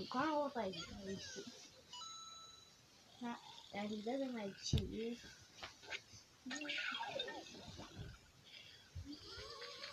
kind of looks like Luigi. Not that he doesn't like cheese.